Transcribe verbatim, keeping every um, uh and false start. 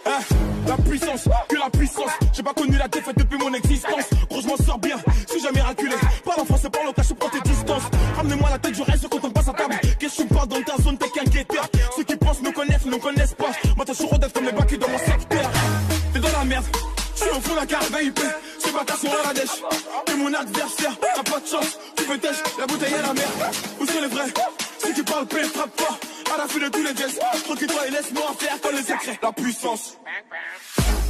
Hein, la puissance, que la puissance. J'ai pas connu la défaite depuis mon existence. Gros, je m'en sors bien, suis jamais raculé. Parle en français, parle au cash, prends tes distances. Ramenez-moi la tête, je reste quand on passe à table. Qu'est-ce que tu parles dans ta zone, t'es qu'un guetteur. Ceux qui pensent nous connaissent, nous connaissent pas. Moi, t'as toujours d'être comme les bacs dans mon secteur. T'es dans la merde, je suis au fond de la carte V I P. Ces bâtards sont à la dèche. T'es mon adversaire, t'as pas de chance. Tu veux têche, la bouteille est la merde. Où sont les vrais? Ceux qui parlent paix, frappe pas. À la fin de tous les gestes, tranquille-toi et laisse-moi faire comme les secrets. La puissance.